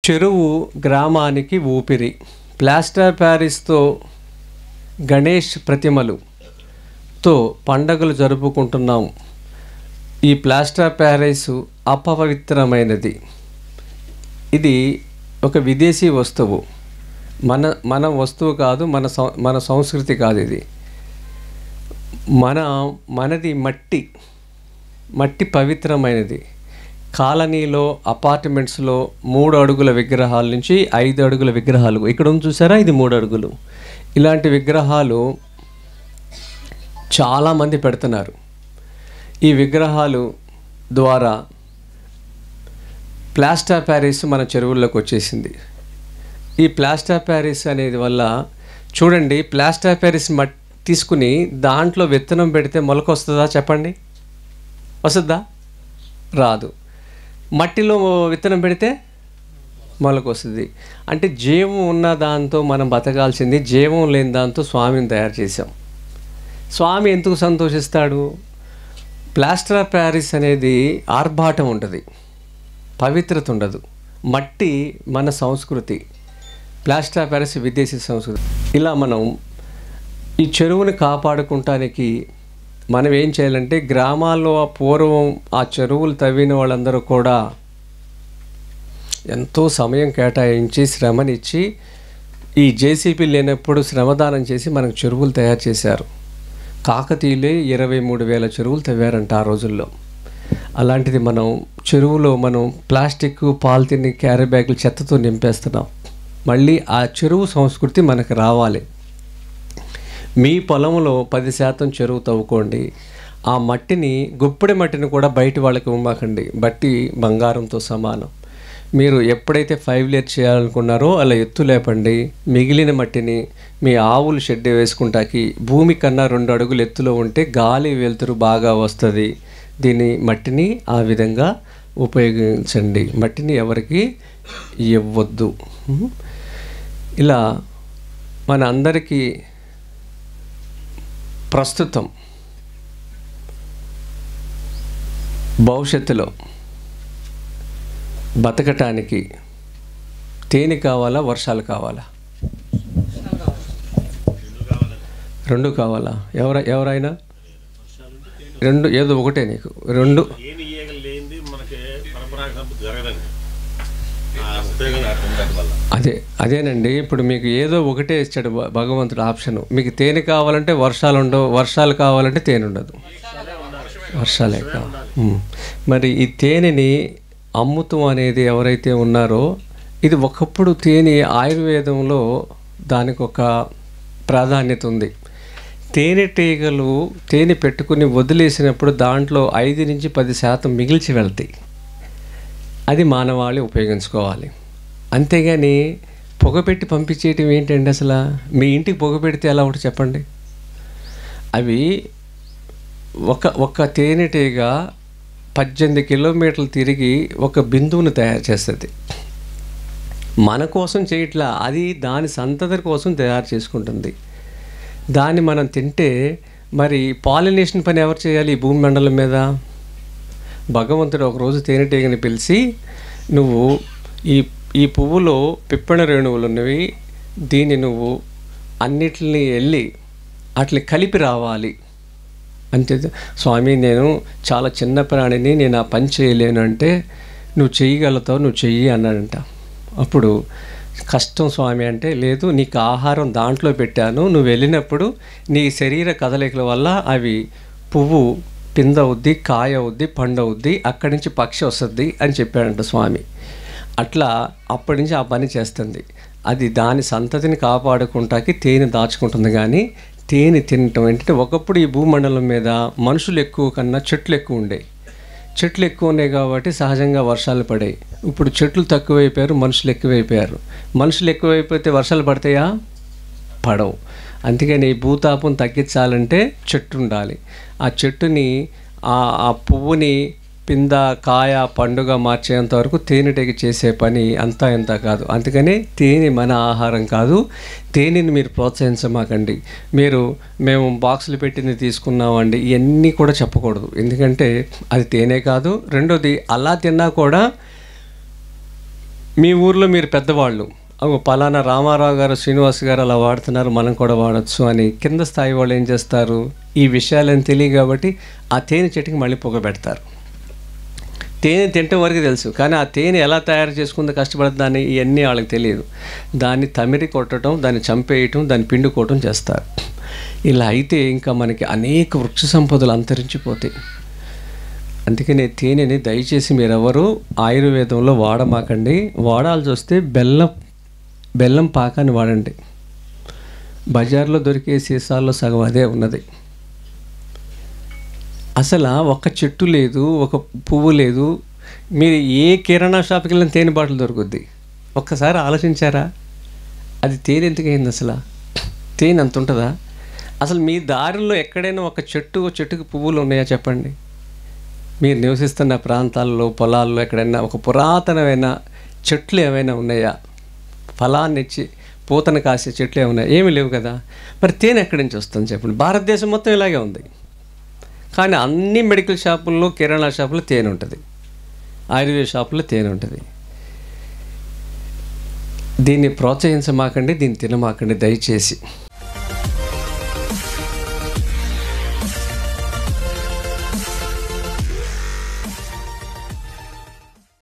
చెరువు గ్రామానికి ఊపిరి. ప్లాస్టర్ ప్యారిస్తో గణేష్ ప్రతిమలుతో పండగలు జరుపుకుంటున్నాం. ఈ ప్లాస్టర్ ప్యారిస్ అపవిత్రమైనది. ఇది ఒక విదేశీ వస్తువు, మన వస్తువు కాదు, మన సంస్కృతి కాదు. ఇది మనది మట్టి పవిత్రమైనది. కాలనీలో అపార్ట్మెంట్స్లో 3 అడుగుల విగ్రహాల నుంచి 5 అడుగుల విగ్రహాలు, ఇక్కడ ఉంది చూసారా, ఇది 3 అడుగులు. ఇలాంటి విగ్రహాలు చాలామంది పెడుతున్నారు. ఈ విగ్రహాలు ద్వారా ప్లాస్టర్ ప్యారిస్ మన చెరువుల్లోకి వచ్చేసింది. ఈ ప్లాస్టర్ ప్యారిస్ అనేది వల్ల చూడండి, ప్లాస్టర్ ప్యారిస్ తీసుకుని దాంట్లో విత్తనం పెడితే మొలక వస్తుందా చెప్పండి? వస్తుందా? రాదు. మట్టిలో విత్తనం పెడితే మొలక వస్తుంది. అంటే జీవం ఉన్న దాంతో మనం బతకాల్సింది, జీవం లేని దాంతో స్వామిని తయారు చేసాం. స్వామి ఎందుకు సంతోషిస్తాడు? ప్లాస్టర్ ప్యారిస్ అనేది ఆర్భాటం ఉంటుంది, పవిత్రత ఉండదు. మట్టి మన సంస్కృతి, ప్లాస్టర్ ప్యారిస్ విదేశీ సంస్కృతి. ఇలా మనం ఈ చెరువుని కాపాడుకుంటానికి మనం ఏం చేయాలంటే, గ్రామాల్లో పూర్వం ఆ చెరువులు తవ్విన వాళ్ళందరూ కూడా ఎంతో సమయం కేటాయించి శ్రమనిచ్చి, ఈ జేసీబీ లేనప్పుడు శ్రమదానం చేసి మనకు చెరువులు తయారు చేశారు. కాకతీయులే 23,000 చెరువులు తవ్వారంట ఆ రోజుల్లో. అలాంటిది చెరువులో మనం ప్లాస్టిక్, పాలిథిన్, క్యారీ బ్యాగులు చెత్తతో నింపేస్తున్నాం. మళ్ళీ ఆ చెరువు సంస్కృతి మనకు రావాలి. మీ పొలంలో 10% చెరువు తవ్వుకోండి. ఆ మట్టిని, గుప్పెడి మట్టిని కూడా బయట వాళ్ళకి ఇవ్వమాకండి. బట్టి బంగారంతో సమానం. మీరు ఎప్పుడైతే 5 లేయర్ చేయాలనుకున్నారో అలా ఎత్తు లేపండి. మిగిలిన మట్టిని మీ ఆవులు షెడ్ వేసుకుంటాకి భూమి కన్నా 2 అడుగులు ఎత్తులో ఉంటే గాలి వెలుతురు బాగా వస్తుంది. మట్టిని ఆ విధంగా ఉపయోగించండి. మట్టిని ఎవరికి ఇవ్వద్దు. ఇలా మన అందరికీ ప్రస్తుతం భవిష్యత్తులో బతకటానికి తేనె కావాలా, వర్షాలు కావాలా? 2 కావాలా? ఎవరైనా 2 ఏదో ఒకటే నీకు 2. అదేనండి. ఇప్పుడు మీకు ఏదో ఒకటే ఇచ్చాడు భగవంతుడు ఆప్షను. మీకు తేనె కావాలంటే వర్షాలు ఉండవు, వర్షాలు కావాలంటే తేనె ఉండదు. వర్షాలే కావాలి. మరి ఈ తేనెని అమ్ముతం అనేది ఎవరైతే ఉన్నారో, ఇది ఒకప్పుడు తేనె ఆయుర్వేదంలో దానికి ఒక ప్రాధాన్యత ఉంది. తేనెటీగలు తేనె పెట్టుకుని వదిలేసినప్పుడు దాంట్లో 5 నుంచి 10% మిగిల్చి వెళ్తాయి. అది మానవాళి ఉపయోగించుకోవాలి. అంతేగాని పొగపెట్టి పంపించేయటం ఏంటండి? అసలు మీ ఇంటికి పొగ పెడితే ఎలా ఉంటుంది చెప్పండి? అవి ఒక తేనెటీగ 18 కిలోమీటర్లు తిరిగి ఒక బిందువును తయారు చేస్తుంది. మన కోసం చేయట్లా, అది దాని సంతతి కోసం తయారు చేసుకుంటుంది. దాన్ని మనం తింటే మరి పాలినేషన్ పని ఎవరు చేయాలి ఈ భూమి మండలం మీద? భగవంతుడు ఒకరోజు తేనెటీగని పిలిచి, నువ్వు ఈ పువ్వులో పిప్పణ రేణువులు ఉన్నవి, దీన్ని నువ్వు అన్నిటిని వెళ్ళి అట్లా కలిపి రావాలి అంటే, స్వామి నేను చాలా చిన్న ప్రాణిని, నేను ఆ పని చేయలేను అంటే, నువ్వు చేయగలుగుతావు, నువ్వు చెయ్యి అన్నాడంట. అప్పుడు కష్టం స్వామి అంటే, లేదు నీకు ఆహారం దాంట్లో పెట్టాను, నువ్వు వెళ్ళినప్పుడు నీ శరీర కదలికల వల్ల అవి పువ్వు పింద అవుద్ది, కాయ అవుద్ది, పండు అవుద్ది, అక్కడి నుంచి పక్షి వస్తుంది అని చెప్పాడంట స్వామి. అట్లా అప్పటి నుంచి ఆ పని చేస్తుంది. అది దాని సంతతిని కాపాడుకుంటాకి తేనె దాచుకుంటుంది. కానీ తేనె తినటం ఏంటంటే, ఒకప్పుడు ఈ భూమండలం మీద మనుషులు ఎక్కువ కన్నా చెట్లు ఎక్కువ ఉండే. చెట్లు ఎక్కువ ఉన్నాయి కాబట్టి సహజంగా వర్షాలు పడాయి. ఇప్పుడు చెట్లు తక్కువైపోయారు, మనుషులు ఎక్కువైపోయారు. మనుషులు ఎక్కువైపోతే వర్షాలు పడతాయా? పడవు. అందుకని భూతాపం తగ్గించాలంటే చెట్టు ఉండాలి. ఆ చెట్టుని ఆ పువ్వుని పింద, కాయ, పండుగ మార్చేంత వరకు తేనెటీగ చేసే పని అంతా ఇంత కాదు. అందుకని తేనె మన ఆహారం కాదు. తేనెని మీరు ప్రోత్సహించమాకండి. మేము బాక్సులు పెట్టింది తీసుకున్నామండి ఇవన్నీ కూడా చెప్పకూడదు. ఎందుకంటే అది తేనె కాదు. రెండోది, అలా తిన్నా కూడా మీ ఊర్లో మీరు పెద్దవాళ్ళు పలానా రామారావు గారు, శ్రీనివాస్ గారు అలా వాడుతున్నారు, మనం కూడా వాడచ్చు అని కింద స్థాయి వాళ్ళు ఏం చేస్తారు, ఈ విషయాలని తెలియ కాబట్టి ఆ తేనె చెట్టుకి మళ్ళీ పొగ పెడతారు. తేనె తినటం వరకు తెలుసు, కానీ ఆ తేనె ఎలా తయారు చేసుకుందో కష్టపడుతుందని ఇవన్నీ వాళ్ళకి తెలియదు. దాన్ని తమిరి కొట్టడం, దాన్ని చంపేయటం, దాన్ని పిండుకోవటం చేస్తారు. ఇలా అయితే ఇంకా మనకి అనేక వృక్ష సంపదలు అంతరించిపోతాయి. అందుకనే తేనెని దయచేసి మీరెవరు ఆయుర్వేదంలో వాడమాకండి. వాడాల్సి వస్తే బెల్లం పాకాన్ని వాడండి. బజార్లో దొరికే సీసాల్లో సగం అదే ఉన్నది. అసలు ఒక చెట్టు లేదు, ఒక పువ్వు లేదు. మీరు ఏ కిరాణా షాప్కి వెళ్ళిన తేనె బాటిల్ దొరుకుద్ది. ఒక్కసారి ఆలోచించారా? అది తేనె ఎందుకైంది? అసలు తేనె అంత ఉంటుందా? అసలు మీ దారిలో ఎక్కడైనా ఒక చెట్టుకి పువ్వులు ఉన్నాయా చెప్పండి? మీరు నివసిస్తున్న ప్రాంతాల్లో, పొలాల్లో ఎక్కడైనా ఒక పురాతనమైన చెట్లు ఏమైనా ఉన్నాయా? ఫలాన్ని ఇచ్చి పూతను కాసే చెట్లు ఏమైనా? ఏమీ లేవు కదా. మరి తేనె ఎక్కడి నుంచి వస్తుంది చెప్పండి? భారతదేశం మొత్తం ఇలాగే ఉంది. కానీ అన్ని మెడికల్ షాపుల్లో, కిరాణా షాపుల్లో తేనె ఉంటుంది, ఆయుర్వేద షాపుల్లో తేనె ఉంటుంది. దీన్ని ప్రోత్సహించమాకండి, దీన్ని తినమాకండి దయచేసి.